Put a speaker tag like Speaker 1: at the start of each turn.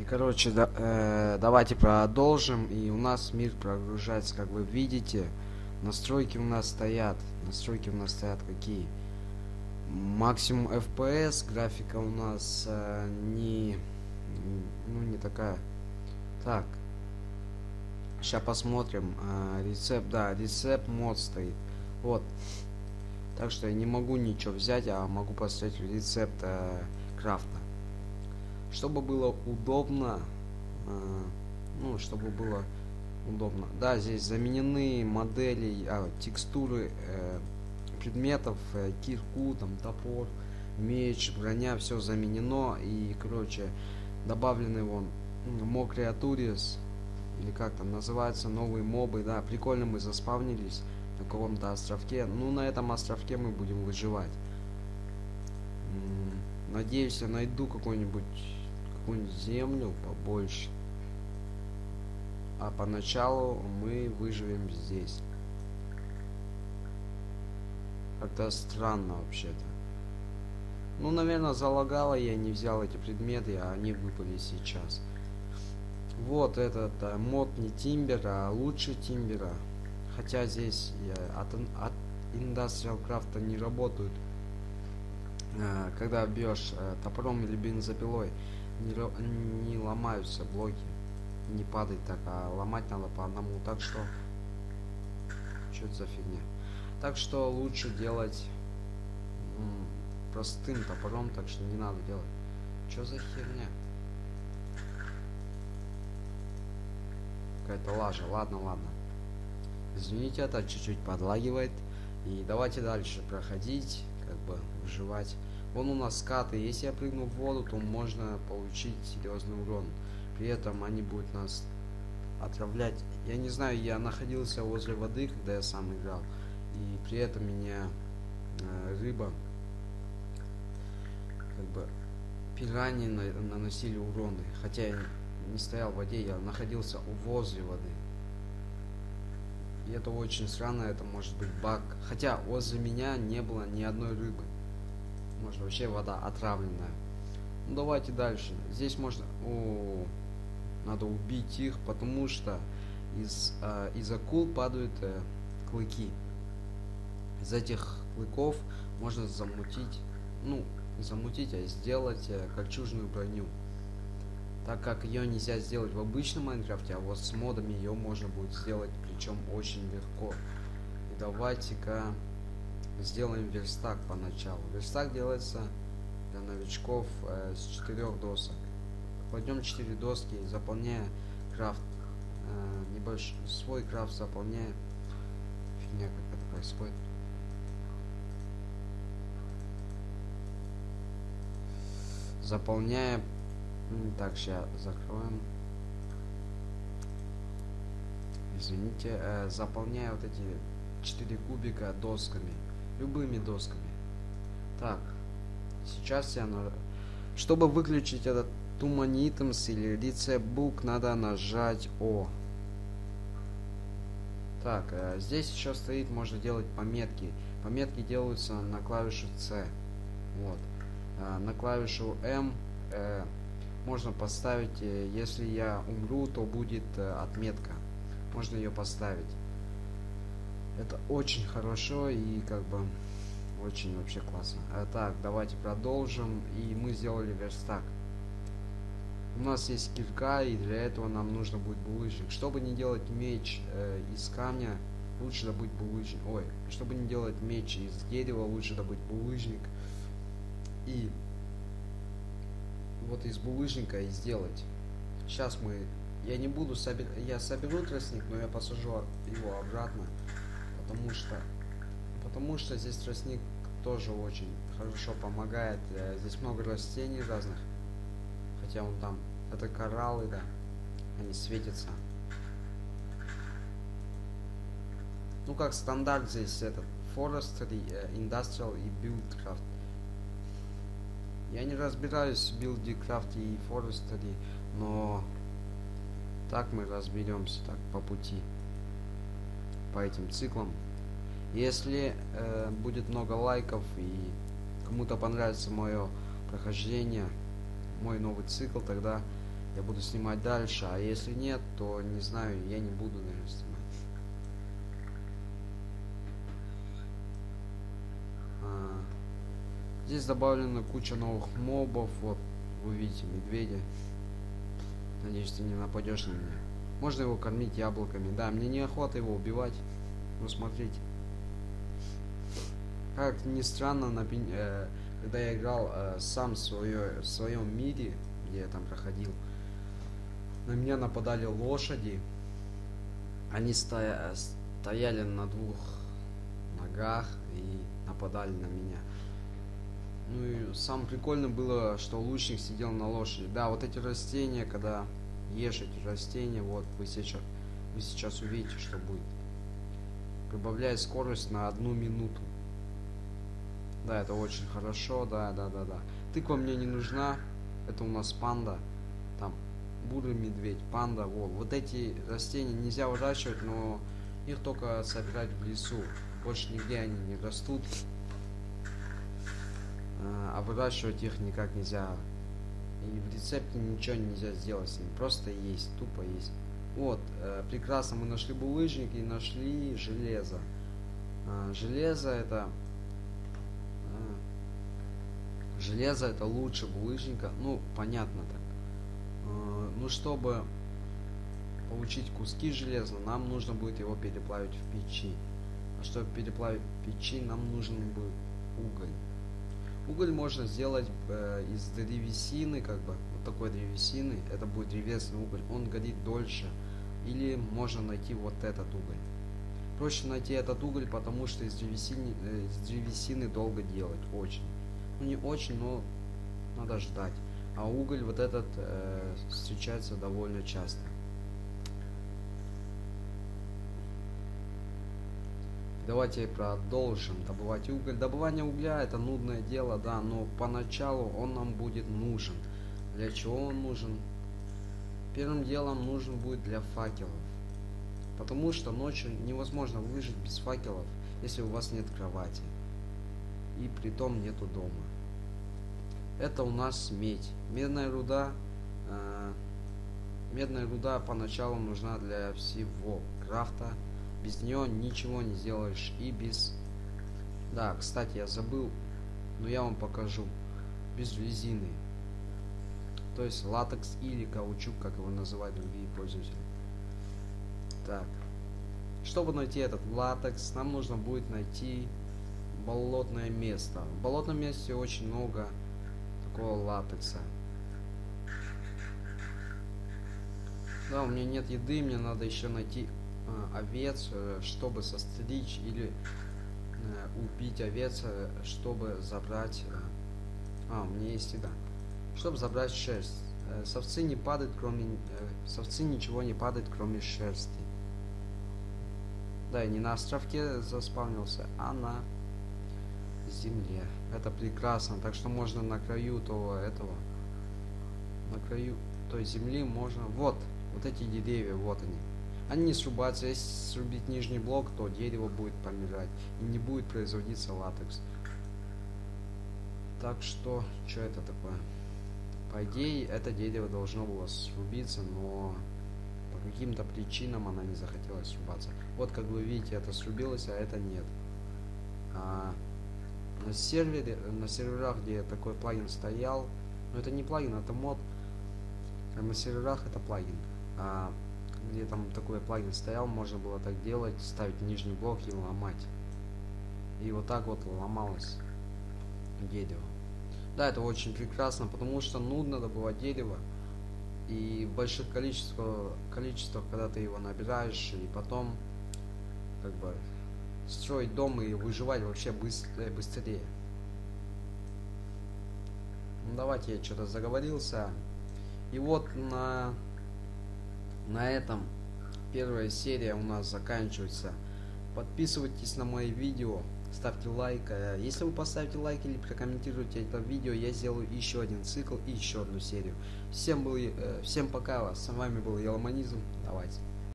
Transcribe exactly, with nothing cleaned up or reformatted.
Speaker 1: И короче, да, э, давайте продолжим. И у нас мир прогружается, как вы видите. Настройки у нас стоят. Настройки у нас стоят какие? Максимум эф пи эс, графика у нас э, не, ну, не такая. Так. Сейчас посмотрим. Э, рецепт, да, рецепт мод стоит. Вот. Так что я не могу ничего взять, а могу поставить рецепт э, крафта. Чтобы было удобно, э, ну, чтобы было удобно. Да, здесь заменены модели, а, текстуры э, предметов, э, кирку, там, топор, меч, броня, все заменено. И, короче, добавлены вон моб креатурис, или как там называется, новые мобы. Да, прикольно мы заспавнились на каком-то островке. Ну, на этом островке мы будем выживать. Надеюсь, я найду какой-нибудь какую-нибудь землю побольше. А поначалу мы выживем здесь. Как-то странно вообще-то. Ну, наверное, залагало, я не взял эти предметы, а они выпали сейчас. Вот этот а, мод не Тимбер, а лучше Тимбера. Хотя здесь я, от, от Industrial Craft не работают. А, когда бьешь а, топором или бензопилой, не, не ломаются блоки. Не падает так, а ломать надо по одному. Так что... Что это за фигня? Так что лучше делать м, простым топором, так что не надо делать. Что за херня? Какая-то лажа. Ладно, ладно. Извините, это чуть-чуть подлагивает. И давайте дальше проходить, как бы выживать. Вон у нас скаты. Если я прыгну в воду, то можно получить серьезный урон. При этом они будут нас отравлять. Я не знаю, я находился возле воды, когда я сам играл. И при этом меня э, рыба, как бы, пираньи на, наносили уроны. Хотя я не стоял в воде, я находился возле воды. И это очень странно, это может быть баг. Хотя возле меня не было ни одной рыбы. Может, вообще вода отравленная. Ну, давайте дальше. Здесь можно... О, надо убить их, потому что из, э, из акул падают э, клыки. Из этих клыков можно замутить... Ну, не замутить, а сделать э, кольчужную броню. Так как ее нельзя сделать в обычном Майнкрафте, а вот с модами ее можно будет сделать, причем очень легко. И давайте-ка сделаем верстак поначалу. Верстак делается для новичков э, с четырех досок. Кладем четыре доски, заполняя крафт. Э, небольшой свой крафт заполняя. Фигня какая-то происходит. Заполняя. Так, сейчас закроем. Извините, э, заполняя вот эти четыре кубика досками, любыми досками. Так, сейчас я на... Чтобы выключить этот Too Many Items или Recipe Book, надо нажать О. Так, э, здесь еще стоит, можно делать пометки. Пометки делаются на клавишу С. Вот. Э, на клавишу М э, можно поставить, э, если я умру, то будет э, отметка. Можно ее поставить. Это очень хорошо и как бы очень вообще классно. А, так, давайте продолжим. И мы сделали верстак. У нас есть кирка, и для этого нам нужно будет булыжник. Чтобы не делать меч э, из камня, лучше добыть булыжник. Ой, чтобы не делать меч из дерева, лучше добыть булыжник. И вот из булыжника и сделать. Сейчас мы... Я не буду собирать... Я соберу тростник, но я посажу его обратно. Потому что... Потому что здесь тростник тоже очень хорошо помогает. Здесь много растений разных. Хотя он там... Это кораллы, да. Они светятся. Ну, как стандарт здесь этот... Forestry, Industrial и Buildcraft. Я не разбираюсь в Buildcraft и Forestry, но... Так мы разберемся так по пути. По этим циклам. Если э, будет много лайков и кому-то понравится мое прохождение, мой новый цикл, тогда я буду снимать дальше, а если нет, то не знаю, я не буду, наверное, снимать. А, здесь добавлена куча новых мобов, вот вы видите медведя. Надеюсь, ты не нападешь на меня. Можно его кормить яблоками. Да, мне неохота его убивать. Ну смотрите. Как ни странно, на, э, когда я играл э, сам в, свое, в своем мире, где я там проходил, на меня нападали лошади. Они стоя, стояли на двух ногах и нападали на меня. Ну и самое прикольное было, что лучник сидел на лошади. Да, вот эти растения, когда ешь эти растения, вот вы сейчас, вы сейчас увидите, что будет. Прибавляет скорость на одну минуту. Да, это очень хорошо, да, да, да, да. Тыква мне не нужна. Это у нас панда. Там бурый медведь, панда, вот. Вот эти растения нельзя выращивать, но их только собирать в лесу. Больше нигде они не растут. А выращивать их никак нельзя. И в рецепте ничего нельзя сделать с ним. Просто есть, тупо есть. Вот, э, прекрасно, мы нашли булыжник и нашли железо. Э, железо это... Э, железо это лучше булыжника. Ну, понятно так. Э, ну, чтобы получить куски железа, нам нужно будет его переплавить в печи. А чтобы переплавить в печи, нам нужен будет уголь. Уголь можно сделать э, из древесины, как бы, вот такой древесины. Это будет древесный уголь, он горит дольше. Или можно найти вот этот уголь. Проще найти этот уголь, потому что из древесины, э, из древесины долго делать, очень. Ну не очень, но надо ждать. А уголь вот этот э, встречается довольно часто. Давайте продолжим добывать уголь. Добывание угля это нудное дело, да, но поначалу он нам будет нужен. Для чего он нужен? Первым делом нужен будет для факелов. Потому что ночью невозможно выжить без факелов, если у вас нет кровати. И притом нету дома. Это у нас медь. Медная руда. Э, медная руда поначалу нужна для всего крафта. Без нее ничего не сделаешь. И без... Да, кстати, я забыл, но я вам покажу. Без резины. То есть латекс или каучук, как его называют другие пользователи. Так. Чтобы найти этот латекс, нам нужно будет найти болотное место. В болотном месте очень много такого латекса. Да, у меня нет еды, мне надо еще найти э, овец, э, чтобы состричь, или э, убить овец, э, чтобы забрать... Э, а, у меня есть еда. Чтобы забрать шерсть. Э, с овцы не падает, кроме... Э, с овцы ничего не падает, кроме шерсти. Да, я не на островке заспавнился, а на земле. Это прекрасно. Так что можно на краю того этого, на краю той земли можно... Вот, вот эти деревья, вот они. Они не срубаются. Если срубить нижний блок, то дерево будет помирать. И не будет производиться латекс. Так что, что это такое? По идее, это дерево должно было срубиться, но... по каким-то причинам она не захотела срубаться. Вот как вы видите, это срубилось, а это нет. А на сервере, на серверах, где такой плагин стоял, но это не плагин, это мод. А на серверах это плагин. А где там такой плагин стоял, можно было так делать, ставить нижний блок и ломать. И вот так вот ломалось дерево. Да, это очень прекрасно, потому что нудно добывать дерево. И в больших количествах, количествах, когда ты его набираешь, и потом как бы строить дом и выживать вообще быстрее. быстрее. Ну, давайте, я что-то заговорился. И вот на, на этом первая серия у нас заканчивается. Подписывайтесь на мои видео, ставьте лайк. Если вы поставите лайк или прокомментируете это видео, я сделаю еще один цикл и еще одну серию. Всем, был, всем пока, с вами был Еломанизм. Давайте.